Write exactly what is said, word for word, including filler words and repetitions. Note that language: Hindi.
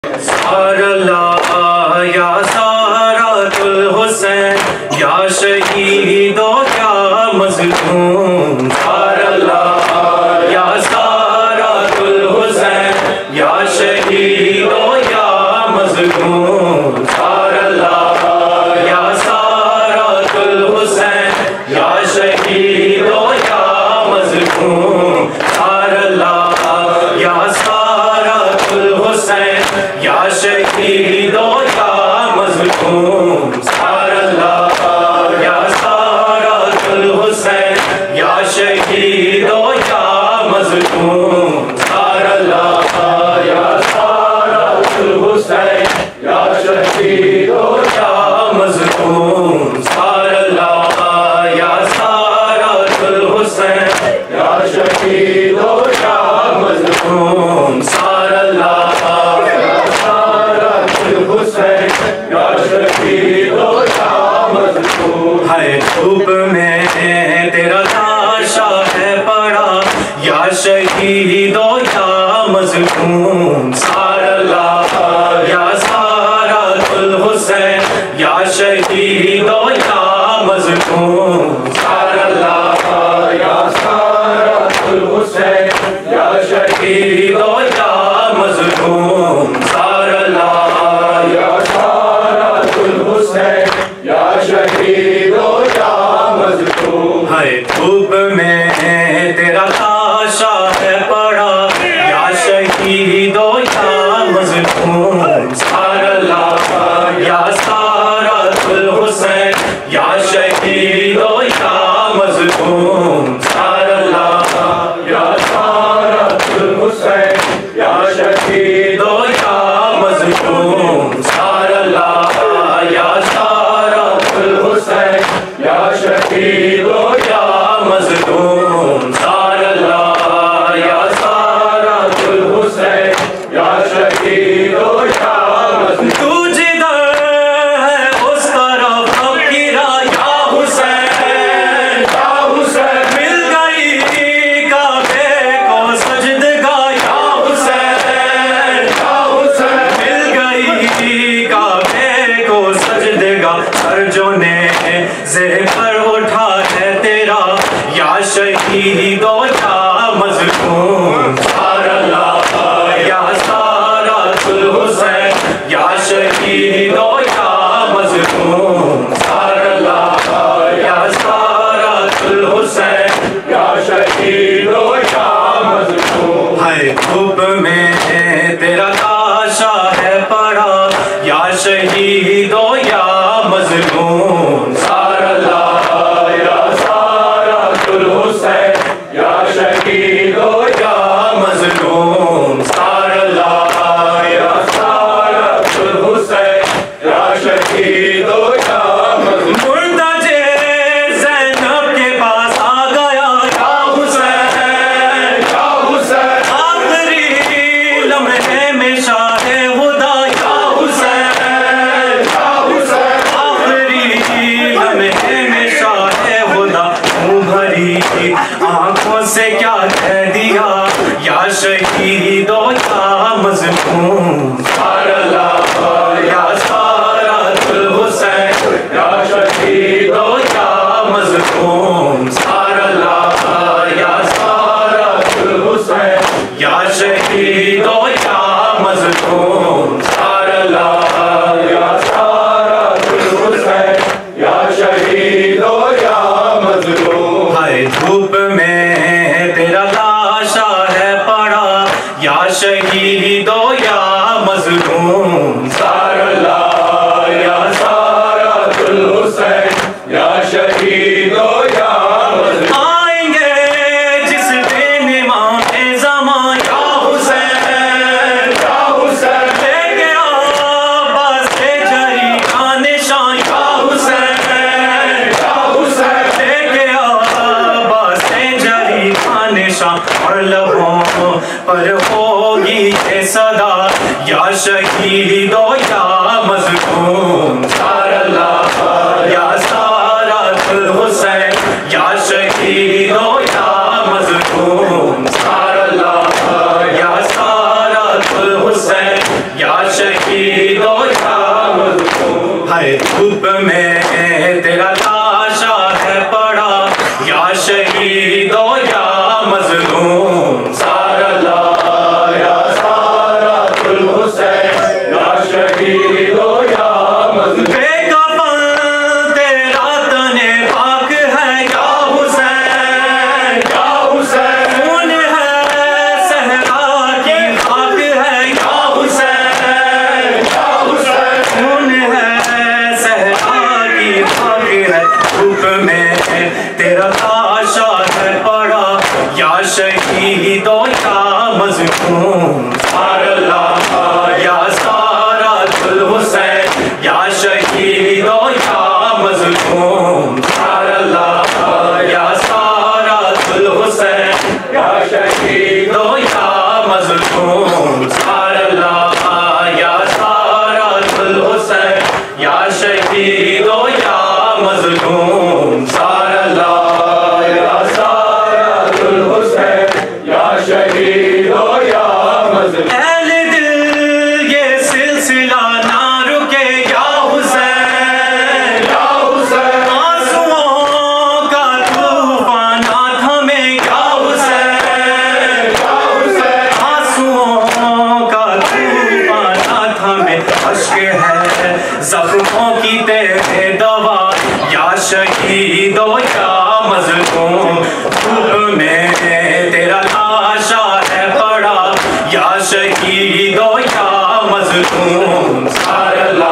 सारल्लाह या सारातुल हुसैन या शहीदो क्या मज़लूम। सारल्लाह या सारातुल हुसैन या शहीदो या मज़लूम। सारल्लाह या सारातुल हुसैन या शहीदो या मज़लूम। सारल्लाह या सारातुल हुसैन या शहीदो या मज़लूम। सारल्लाह या सारातुल हुसैन या शहीदो या मज़लूम। सारल्लाह या सारातुल हुसैन या शहीदो या मज़लूम। सारल्लाह या सारातुल हुसैन या शहीदो या मज़लूम। सारल्लाह या सारातुल हुसैन या शहीदो या मज़लूम। है धूप में तेरा लाशा है पड़ा या शहीदो या मज़लूम। सारल्लाह या सारातुल हुसैन या शहीदो या मज़लूम। सारल्लाह या सारातुल हुसैन या शहीदो या मज़लूम। सारल्लाह या सारातुल हुसैन या शहीदो या मज़लूम। है धूप में तेरा लाशा है पड़ा या शहीदो या मज़लूम। सारल्लाह या सारातुल हुसैन या शहीदो या मज़लूम। सारल्लाह या सारातुल हुसैन या शहीदो या मज़लूम। सारल्लाह या सारातुल हुसैन या शहीदो या मज़लूम। सारल्लाह या सारातुल हुसैन या शहीदो या मज़लूम। तू जिधर है उस तरफ फकीरा या हुसैन या हुसैन। मिल गई काबे को सजदगा या हुसैन या हुसैन। मिल गई काबे को सजदगा। सरजों ने ज़ेफ़र उठा है तेरा या शहीदो या मज़लूम। सारल्लाह या सारातुल हुसैन या शहीदो या मज़लूम। सारल्लाह या सारातुल हुसैन या शहीदो या मज़लूम। है धूप में तेरा लाशा है पड़ा या शहीदो या मज़लूम। सारल्लाह या सारातुल हुसैन या शहीदो या मज़लूम। सारल्लाह या सारातुल हुसैन या शहीदो या मज़लूम। मुर्तजे ज़ैनब के पास आ गया या हुसैन या हुसैन। आखिरी लम्हे में शाहे खुदा या हुसैन या हुसैन। आखिरी लम्हे में शाहे खुदा। मुँह भरी आँखों से क्या कह दिया या शहीदो या मज़लूम। सारल्लाह या सारातुल हुसैन या शहीदो या मज़लूम। सारल्लाह या सारातुल हुसैन या शहीदो या मज़लूम। सारल्लाह या सारातुल हुसैन या शहीदो या मज़लूम। है धूप में तेरा लाशा है पड़ा या शहीदो या मज़लूम। सारल्लाह या सारातुल हुसैन या शहीदो या मज़लूम। आएंगे जिस दिन इमाम-ए ज़मां या हुसैन या हुसैन। लेके अब्बास से जरी का निशान या हुसैन या हुसैन। लेके अब्बास से जरी का निशान। और लबों पर होगी ये सदा या शहीदो या मज़लूम। सारल्लाह या सारातुल हुसैन या शहीदो या मज़लूम। सारल्लाह या सारातुल हुसैन या बेकफन तेरा तने पाक है या हुसैन, या हुसैन। खून है सहरा की खाक है या हुसैन, या हुसैन। खून है सहरा की खाक है, धूप में तेरा लाशा है पड़ा या शहीदो या मज़लूम। या सारातुल हुसैन, या शहीदो या मज़लूम। या सारातुल हुसैन, या शहीदो या मज़लूम। या सारातुल हुसैन, या शहीदो या मज़लूम। या सारातुल हुसैन, या शहीदो या मज़लूम। अहले दिल ये सिलसिला ना रुके या हुसैन, या हुसैन। आंसुओं का तूफान ना थमे या हुसैन, या हुसैन। आंसुओं का तूफान ना थमे, अश्क है जख्मों की तेरे दवा या शहीदो या मज़लूम। धूप में तेरा लाशा है पड़ा या शहीदो या मज़लूम।